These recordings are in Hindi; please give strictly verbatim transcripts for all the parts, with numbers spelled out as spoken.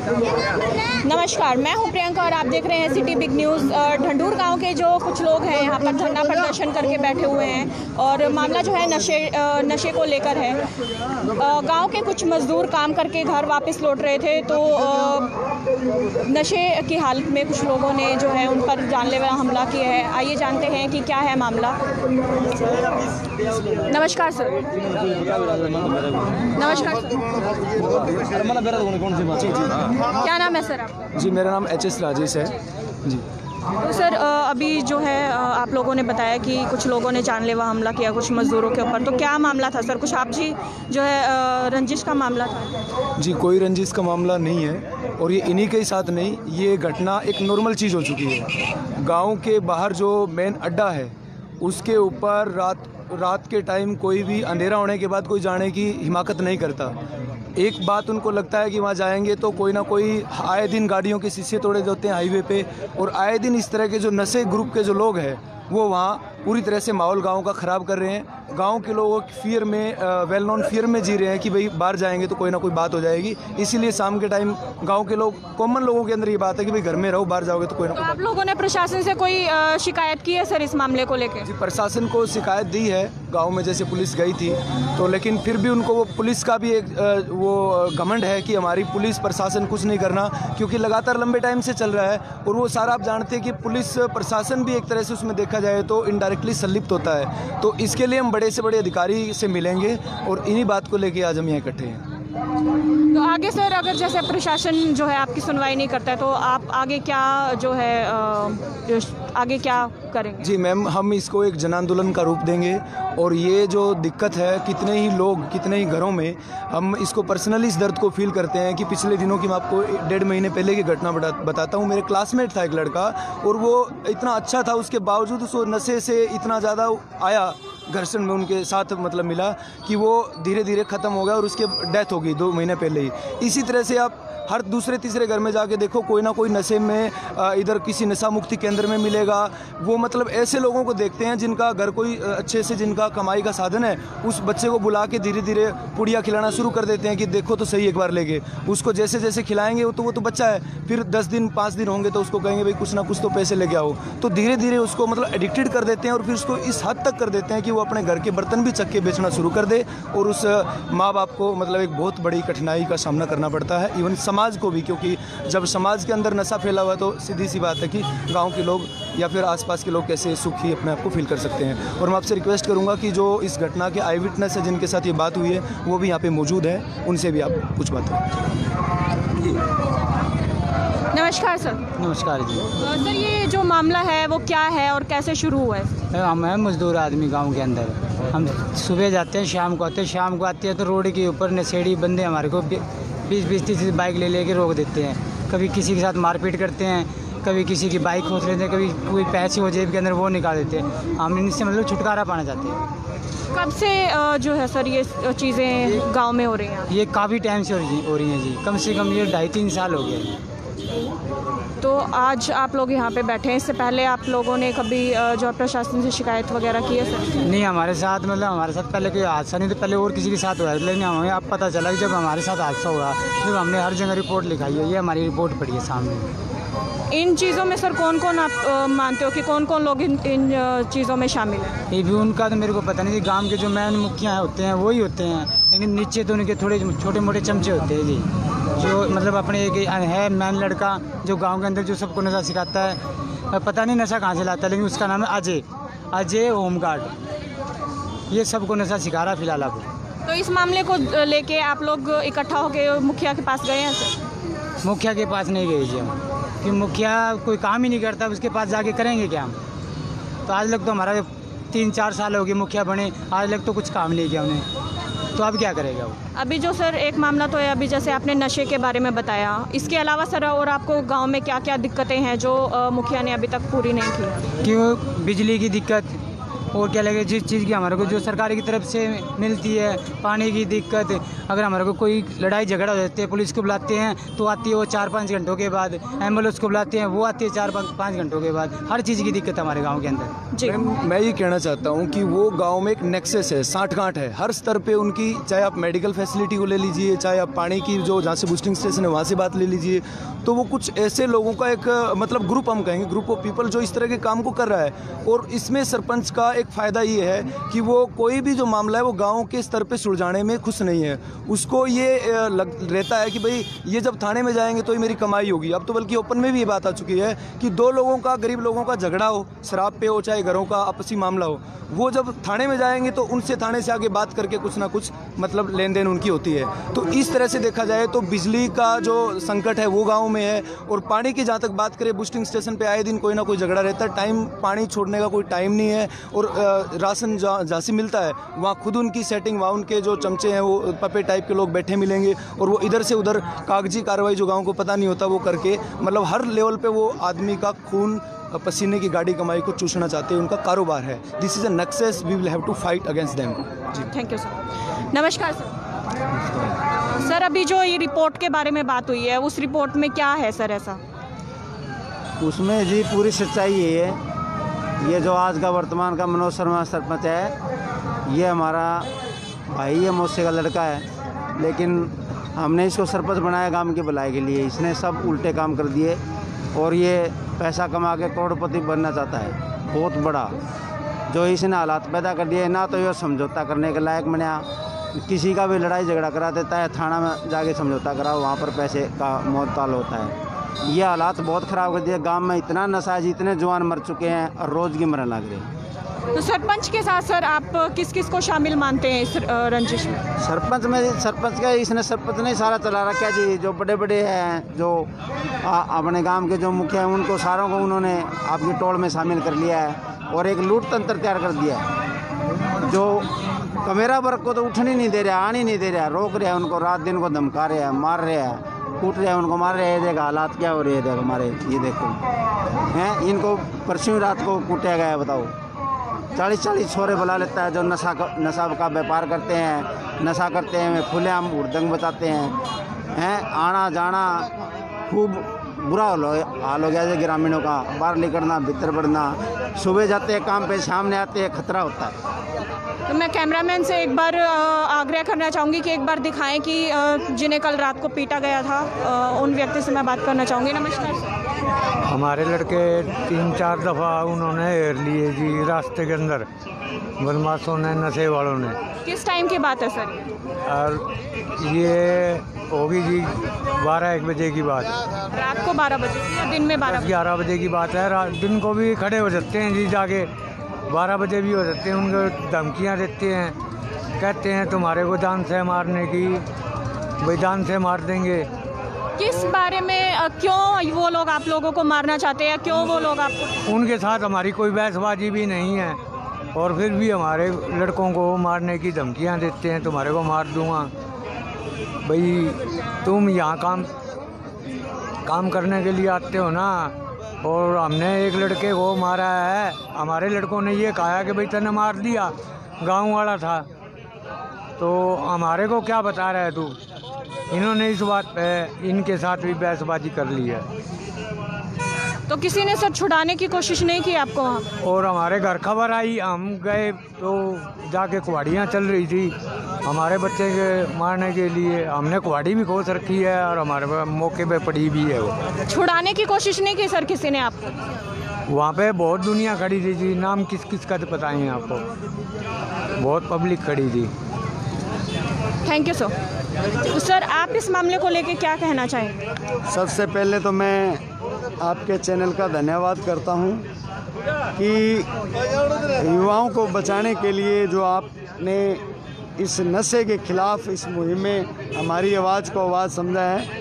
नमस्कार, मैं हूं प्रियंका और आप देख रहे हैं सिटी बिग न्यूज़। ढंढूर गांव के जो कुछ लोग हैं यहां पर धरना प्रदर्शन करके बैठे हुए हैं और मामला जो है नशे नशे को लेकर है। गांव के कुछ मजदूर काम करके घर वापस लौट रहे थे तो नशे की हालत में कुछ लोगों ने जो है उन पर जानलेवा हमला किया है। आइए जानते हैं कि क्या है मामला। नमस्कार सर। नमस्कार सर। क्या नाम है सर आपका? जी, मेरा नाम एच एस राजेश है जी। तो सर अभी जो है आप लोगों ने बताया कि कुछ लोगों ने जानलेवा हमला किया कुछ मजदूरों के ऊपर, तो क्या मामला था सर? कुछ आप जी जो है रंजिश का मामला था? जी, कोई रंजिश का मामला नहीं है और ये इन्हीं के साथ नहीं, ये घटना एक नॉर्मल चीज़ हो चुकी है। गांव के बाहर जो मेन अड्डा है उसके ऊपर रात रात के टाइम कोई भी अंधेरा होने के बाद कोई जाने की हिमाकत नहीं करता। एक बात उनको लगता है कि वहाँ जाएंगे तो कोई ना कोई आए दिन गाड़ियों के शीशे तोड़े जाते हैं हाईवे पे, और आए दिन इस तरह के जो नशे ग्रुप के जो लोग हैं वो वहाँ पूरी तरह से माहौल गांव का ख़राब कर रहे हैं। गांव के लोग फियर में, वेल नोन फियर में जी रहे हैं कि भाई बाहर जाएंगे तो कोई ना कोई बात हो जाएगी। इसीलिए शाम के टाइम गांव के लोग, कॉमन लोगों के अंदर ये बात है कि भाई घर में रहो, बाहर जाओगे तो कोई ना कोई। तो आप लोगों ने प्रशासन से कोई आ, शिकायत की है सर इस मामले को लेकर? जी, प्रशासन को शिकायत दी है गांव में, जैसे पुलिस गई थी तो, लेकिन फिर भी उनको वो पुलिस का भी एक वो घमंड है कि हमारी पुलिस प्रशासन कुछ नहीं करना, क्योंकि लगातार लंबे टाइम से चल रहा है और वो सारा आप जानते हैं कि पुलिस प्रशासन भी एक तरह से उसमें देखा जाए तो इनडायरेक्टली संलिप्त होता है। तो इसके लिए हम बड़े से बड़े अधिकारी से मिलेंगे और इन्हीं बात को लेके आज हम यहाँ इकट्ठे हैं। तो आगे सर अगर जैसे प्रशासन जो है आपकी सुनवाई नहीं करता है तो आप आगे क्या जो है जो आगे क्या करेंगे? जी मैम, हम इसको एक जन आंदोलन का रूप देंगे और ये जो दिक्कत है, कितने ही लोग, कितने ही घरों में हम इसको पर्सनली इस दर्द को फील करते हैं कि पिछले दिनों की मैं आपको डेढ़ महीने पहले की घटना बताता हूँ। मेरे क्लासमेट था एक लड़का और वो इतना अच्छा था, उसके बावजूद उसको नशे से इतना ज़्यादा आया, घर्षण में उनके साथ मतलब मिला कि वो धीरे धीरे ख़त्म हो गया और उसकी डेथ हो गई दो महीने पहले ही। इसी तरह से आप हर दूसरे तीसरे घर में जाके देखो, कोई ना कोई नशे में, इधर किसी नशा मुक्ति केंद्र में मिलेगा। वो मतलब ऐसे लोगों को देखते हैं जिनका घर कोई अच्छे से, जिनका कमाई का साधन है, उस बच्चे को बुला के धीरे धीरे पुड़िया खिलाना शुरू कर देते हैं कि देखो तो सही एक बार लेके। उसको जैसे जैसे खिलाएंगे वो तो वो तो बच्चा है, फिर दस दिन पाँच दिन होंगे तो उसको कहेंगे भाई कुछ ना कुछ तो पैसे लेके आओ। तो धीरे धीरे उसको मतलब एडिक्टेड कर देते हैं और फिर उसको इस हद तक कर देते हैं कि वो अपने घर के बर्तन भी चक्के बेचना शुरू कर दे और उस माँ बाप को मतलब एक बहुत बड़ी कठिनाई का सामना करना पड़ता है, इवन समाज को भी, क्योंकि जब समाज के अंदर नशा फैला हुआ है तो सीधी सी बात है कि गांव के लोग या फिर आसपास के लोग कैसे सुखी अपने आप को फील कर सकते हैं। और मैं आपसे रिक्वेस्ट करूंगा कि जो इस घटना के आई विटनेस है, जिनके साथ ये बात हुई है, वो भी यहाँ पे मौजूद है, उनसे भी आप कुछ बात करें। नमस्कार सर। नमस्कार जी। सर ये जो मामला है वो क्या है और कैसे शुरू हुआ है? हम हैं मजदूर आदमी गांव के अंदर। हम सुबह जाते हैं, शाम को आते हैं। शाम को आते हैं तो रोड के ऊपर नशेड़ी बंदे हमारे को बीस बीस तीस बाइक ले लेके रोक देते हैं। कभी किसी के साथ मारपीट करते हैं, कभी किसी की बाइक खोस लेते हैं, कभी कोई पैसे हो जेब के अंदर वो निकाल देते हैं। हम इनसे मतलब छुटकारा पाना चाहते हैं। कब से जो है सर ये चीज़ें गांव में हो रही हैं? ये काफ़ी टाइम से हो रही हैं जी, कम से कम ये ढाई तीन साल हो गए। तो आज आप लोग यहाँ पे बैठे हैं, इससे पहले आप लोगों ने कभी जो प्रशासन से शिकायत वगैरह की है सर? नहीं, हमारे साथ मतलब हमारे साथ पहले कोई हादसा नहीं, तो पहले और किसी के साथ हुआ है, लेकिन हमें अब पता चला कि जब हमारे साथ हादसा हुआ तो हमने हर जगह रिपोर्ट लिखाई है। ये हमारी रिपोर्ट पड़ी है सामने। इन चीज़ों में सर कौन कौन आप आ, मानते हो कि कौन कौन लोग इन इन चीज़ों में शामिल हैं? ये भी उनका तो मेरे को पता नहीं। गांव के जो मैन मुखिया होते हैं वही होते हैं, लेकिन नीचे तो उनके थोड़े छोटे मोटे चमचे होते हैं जी, जो मतलब अपने एक है मैन लड़का जो गांव के अंदर जो सबको नशा सिखाता है। पता नहीं नशा कहाँ से लाता है, लेकिन उसका नाम है अजय अजय होमगार्ड। ये सबको नशा सिखा रहा फिलहाल अब। तो इस मामले को लेके आप लोग इकट्ठा होकर मुखिया के पास गए हैं सर? मुखिया के पास नहीं गए जी हम, कि मुखिया कोई काम ही नहीं करता, उसके पास जाके करेंगे क्या हम? तो आज तक तो हमारा तीन चार साल हो गए मुखिया बने, आज तक तो कुछ काम नहीं किया उन्हें, तो अब क्या करेगा वो? अभी जो सर एक मामला तो है, अभी जैसे आपने नशे के बारे में बताया, इसके अलावा सर और आपको गांव में क्या क्या दिक्कतें हैं जो मुखिया ने अभी तक पूरी नहीं की? कि वो बिजली की दिक्कत और क्या लगे जिस चीज़ की हमारे को जो सरकार की तरफ से मिलती है, पानी की दिक्कत, अगर हमारे को कोई लड़ाई झगड़ा हो जाती है पुलिस को बुलाते हैं तो आती है वो चार पाँच घंटों के बाद, एम्बुलेंस को बुलाते हैं वो आती है चार पाँच घंटों के बाद, हर चीज़ की दिक्कत हमारे गाँव के अंदर। जी मैं ये कहना चाहता हूँ कि वो गांव में एक नेक्सस है, साठ गांठ है हर स्तर पे उनकी, चाहे आप मेडिकल फैसिलिटी को ले लीजिए, चाहे आप पानी की जो जहाँ से बूस्टिंग स्टेशन है वहाँ से बात ले लीजिए, तो वो कुछ ऐसे लोगों का एक मतलब ग्रुप, हम कहेंगे ग्रुप ऑफ पीपल जो इस तरह के काम को कर रहा है। और इसमें सरपंच का एक फ़ायदा ये है कि वो कोई भी जो मामला है वो गाँव के स्तर पर सुलझाने में खुश नहीं है, उसको ये लग रहता है कि भाई ये जब थाने में जाएंगे तो ही मेरी कमाई होगी। अब तो बल्कि ओपन में भी ये बात आ चुकी है कि दो लोगों का, गरीब लोगों का झगड़ा हो, शराब पे हो चाहे घरों का आपसी मामला हो, वो जब थाने में जाएंगे तो उनसे थाने से आगे बात करके कुछ ना कुछ मतलब लेन देन उनकी होती है। तो इस तरह से देखा जाए तो बिजली का जो संकट है वो गांव में है। और पानी की जहाँ तक बात करें, बूस्टिंग स्टेशन पे आए दिन कोई ना कोई झगड़ा रहता है, टाइम पानी छोड़ने का कोई टाइम नहीं है। और राशन जहाँ जहाँ से मिलता है वहाँ खुद उनकी सेटिंग, वहाँ उनके जो चमचे हैं वो पपे टाइप के लोग बैठे मिलेंगे और वो इधर से उधर कागजी कार्रवाई जो गाँव को पता नहीं होता वो करके मतलब हर लेवल पर वो आदमी का खून पसीने की गाड़ी कमाई को चूसना चाहते हैं, उनका कारोबार है। This is a nexus, we will have to fight against them. जी थैंक यू सर। नमस्कार सर। सर अभी जो ये रिपोर्ट के बारे में बात हुई है, उस रिपोर्ट में क्या है सर ऐसा? उसमें जी पूरी सच्चाई ये है, ये जो आज का वर्तमान का मनोज शर्मा सरपंच है, ये हमारा भाई है, मौसे का लड़का है, लेकिन हमने इसको सरपंच बनाया गांव की भलाई के लिए। इसने सब उल्टे काम कर दिए और ये पैसा कमा के करोड़पति बनना चाहता है, बहुत बड़ा जो इसने हालात पैदा कर दिए। ना तो ये समझौता करने के लायक बना, किसी का भी लड़ाई झगड़ा करा देता है, थाना में जाके समझौता कराओ, वहाँ पर पैसे का मोलताल होता है। ये हालात बहुत ख़राब कर दिए। गांव में इतना नशा है, इतने जवान मर चुके हैं और रोज़ की मरने लग रहे। तो सरपंच के साथ सर आप किस किस को शामिल मानते हैं इस रंजिश में? सरपंच में सरपंच का इसने सरपंच ने सारा चला रखा जी। जो बड़े बड़े हैं, जो आ, अपने गांव के जो मुखिया हैं, उनको सारों को उन्होंने आपकी टोल में शामिल कर लिया है और एक लूट तंत्र तैयार कर दिया है। जो कमेरा वर्ग को तो उठने नहीं दे रहा, आने नहीं दे रहा, रोक रहा है उनको, रात दिन को धमका रहे हैं, मार रहे हैं, कूट रहे हैं उनको, मार रहे हैं। देखा हालात क्या हो रहे हैं, देखो हमारे, ये देखो हैं, इनको परसों रात को कूटा गया है। बताओ, चालीस चालीस छोरे बुला लेता है जो नशा का नशा का व्यापार करते हैं, नशा करते हैं, खुलेआम हुड़दंग बचाते हैं हैं आना जाना खूब बुरा हाल हो गया है ग्रामीणों का। बाहर निकलना, भीतर बढ़ना, सुबह जाते हैं काम पे, सामने आते हैं, खतरा होता है। तो मैं कैमरामैन से एक बार आग्रह करना चाहूँगी कि एक बार दिखाएं कि जिन्हें कल रात को पीटा गया था, उन व्यक्ति से मैं बात करना चाहूँगी। नमस्कार सर। हमारे लड़के तीन चार दफ़ा उन्होंने हेर लिए जी रास्ते के अंदर, बदमाशों ने, नशे वालों ने। किस टाइम की बात है सर? और ये होगी जी बारह एक बजे की बात। रात को बारह बजे या दिन में बारह बजे? ग्यारह बजे की बात है। रात दिन को भी खड़े हो जाते हैं जी, जाके बारह बजे भी हो जाते हैं। उनको धमकियाँ देते हैं, कहते हैं तुम्हारे को जान से मारने की, भाई जान से मार देंगे। किस बारे में, क्यों वो लोग आप लोगों को मारना चाहते हैं, क्यों वो लोग आपको? उनके साथ हमारी कोई बहसबाजी भी नहीं है और फिर भी हमारे लड़कों को मारने की धमकियां देते हैं, तुम्हारे को मार दूंगा, भाई तुम यहाँ काम काम करने के लिए आते हो ना। और हमने एक लड़के को मारा है, हमारे लड़कों ने ये कहा कि भाई तूने मार दिया, गाँव वाला था, तो हमारे को क्या बता रहा है तू। इन्होंने इस बात पे इनके साथ भी बहसबाजी कर ली है। तो किसी ने सर छुड़ाने की कोशिश नहीं की आपको वहाँ? और हमारे घर खबर आई, हम गए तो जाके कुहाड़ियाँ चल रही थी हमारे बच्चे के मारने के लिए। हमने कुहाड़ी भी खोस रखी है और हमारे मौके पे पड़ी भी है। वो छुड़ाने की कोशिश नहीं की सर किसी ने आपको? वहाँ पे बहुत दुनिया खड़ी थी जी, नाम किस किस का तो पता ही आपको, बहुत पब्लिक खड़ी थी। Thank you sir. तो सर आप इस मामले को लेके क्या कहना चाहेंगे? सबसे पहले तो मैं आपके चैनल का धन्यवाद करता हूं कि युवाओं को बचाने के लिए जो आपने इस नशे के खिलाफ इस मुहिम में हमारी आवाज़ को आवाज़ समझा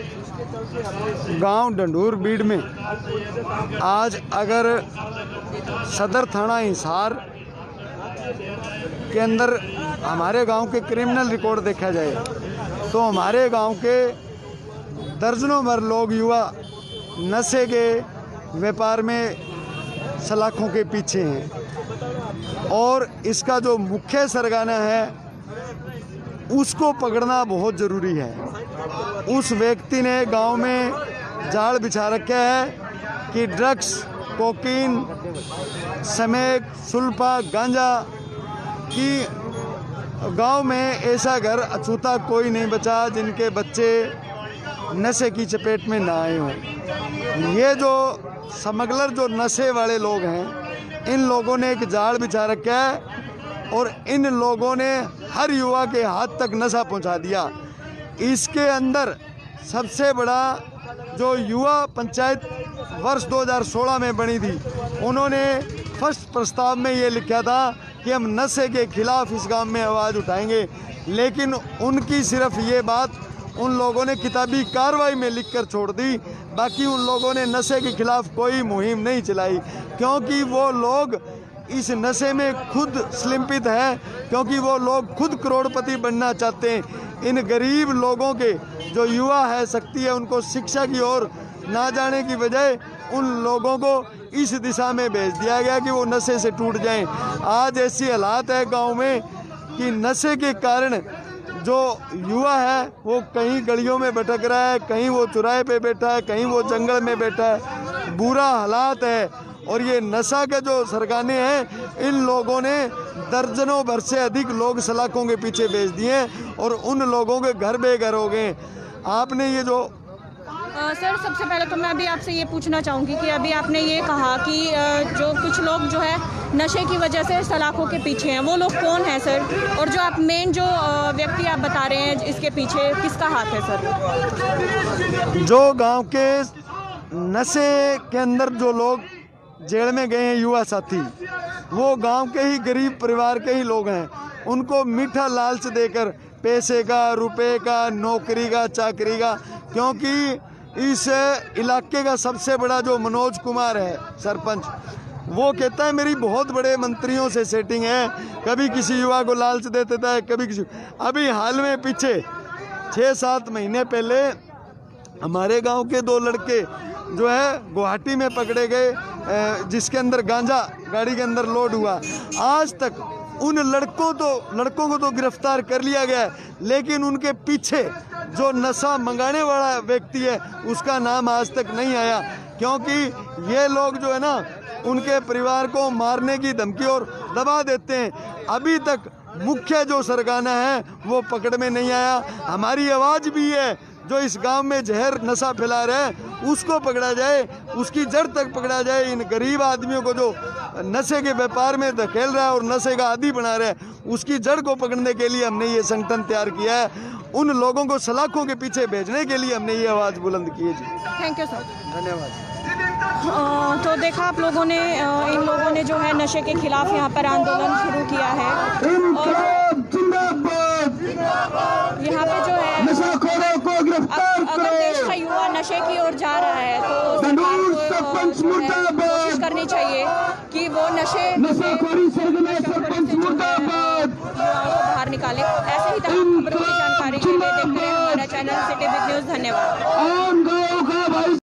है। गांव ढंढूर बीड़ में आज अगर सदर थाना हिसार के अंदर हमारे गांव के क्रिमिनल रिकॉर्ड देखा जाए तो हमारे गांव के दर्जनों भर लोग युवा नशे के व्यापार में सलाखों के पीछे हैं और इसका जो मुख्य सरगना है उसको पकड़ना बहुत ज़रूरी है। उस व्यक्ति ने गांव में जाल बिछा रखा है कि ड्रग्स, कोकीन, स्मैक, सुल्फा, गांजा की गांव में ऐसा घर अछूता कोई नहीं बचा जिनके बच्चे नशे की चपेट में ना आए हों। ये जो स्मगलर, जो नशे वाले लोग हैं, इन लोगों ने एक जाल बिछा रखा है और इन लोगों ने हर युवा के हाथ तक नशा पहुंचा दिया। इसके अंदर सबसे बड़ा जो युवा पंचायत वर्ष दो हज़ार सोलह में बनी थी, उन्होंने फर्स्ट प्रस्ताव में ये लिखा था कि हम नशे के खिलाफ इस गांव में आवाज़ उठाएंगे, लेकिन उनकी सिर्फ ये बात उन लोगों ने किताबी कार्रवाई में लिखकर छोड़ दी। बाकी उन लोगों ने नशे के खिलाफ कोई मुहिम नहीं चलाई, क्योंकि वो लोग इस नशे में खुद स्लिम्पित है, क्योंकि वो लोग खुद करोड़पति बनना चाहते हैं। इन गरीब लोगों के जो युवा है, शक्ति है, उनको शिक्षा की ओर ना जाने की बजाय उन लोगों को इस दिशा में भेज दिया गया कि वो नशे से टूट जाएं। आज ऐसी हालात है गांव में कि नशे के कारण जो युवा है वो कहीं गलियों में भटक रहा है, कहीं वो चौराहे पे बैठा है, कहीं वो जंगल में बैठा है। बुरा हालात है। और ये नशा के जो सरगने हैं, इन लोगों ने दर्जनों भर से अधिक लोग सलाखों के पीछे भेज दिए और उन लोगों के घर बेघर हो गए। आपने ये जो आ, सर, सबसे पहले तो मैं अभी आपसे ये पूछना चाहूँगी कि अभी आपने ये कहा कि आ, जो कुछ लोग जो है नशे की वजह से सलाखों के पीछे हैं, वो लोग कौन हैं सर? और जो आप मेन जो आ, व्यक्ति आप बता रहे हैं, इसके पीछे किसका हाथ है सर? जो गांव के नशे के अंदर जो लोग जेल में गए हैं, युवा साथी, वो गांव के ही गरीब परिवार के ही लोग हैं। उनको मीठा लालच देकर पैसे का, रुपए का, नौकरी का, चाकरी का, क्योंकि इस इलाके का सबसे बड़ा जो मनोज कुमार है सरपंच, वो कहता है मेरी बहुत बड़े मंत्रियों से सेटिंग है, कभी किसी युवा को लालच दे देता है, कभी किसी। अभी हाल में पीछे छः सात महीने पहले हमारे गांव के दो लड़के जो है गुवाहाटी में पकड़े गए, जिसके अंदर गांजा गाड़ी के अंदर लोड हुआ। आज तक उन लड़कों तो लड़कों को तो गिरफ्तार कर लिया गया, लेकिन उनके पीछे जो नशा मंगाने वाला व्यक्ति है उसका नाम आज तक नहीं आया, क्योंकि ये लोग जो है ना उनके परिवार को मारने की धमकी और दबा देते हैं। अभी तक मुख्य जो सरगना है वो पकड़ में नहीं आया। हमारी आवाज़ भी है, जो इस गांव में जहर नशा फैला रहे हैं उसको पकड़ा जाए, उसकी जड़ तक पकड़ा जाए। इन गरीब आदमियों को जो नशे के व्यापार में धकेल रहा है और नशे का आदी बना रहा है, उसकी जड़ को पकड़ने के लिए हमने ये संगठन तैयार किया है। उन लोगों को सलाखों के पीछे भेजने के लिए हमने ये आवाज़ बुलंद की है जी। Thank you sir. धन्यवाद। तो देखा आप लोगों ने, इन लोगों ने जो है नशे के खिलाफ यहाँ पर आंदोलन शुरू किया है और यहाँ पे जो है अगर देश का युवा नशे की ओर जा रहा है तो सरकार को कोशिश करनी चाहिए कि वो नशे से युवाओं को बाहर निकाले। ऐसे ही तमाम खबरों की जानकारी के लिए देखते रहे हमारा चैनल सिटी बिग न्यूज़। धन्यवाद।